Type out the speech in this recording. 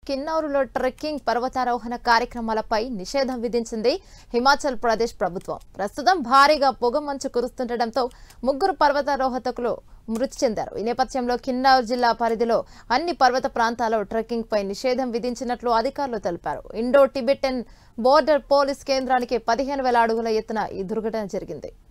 కిన్నౌరులో trekking పర్వతారోహణ కార్యక్రమాలపై నిషేధం విధించింది హిమాచల్ ప్రదేశ్ ప్రభుత్వం. ప్రస్తుతం భారీగా పొగమంచు కురుస్తుండటంతో ముగ్గురు పర్వతారోహకులు మృతి చెందారు. ఈ నేపథ్యంలో కిన్నౌర్ జిల్లా పరిధిలో అన్ని పర్వత ప్రాంతాల్లో ట్రెక్కింగ్ పై నిషేధం విధించినట్లు అధికారులు తెలిపారు. ఇండో టిబెటన్ బోర్డర్ పోలీస్ కేంద్రానికి 15,000 అడుగుల ఎత్తున ఈ దుర్ఘటన జరిగింది.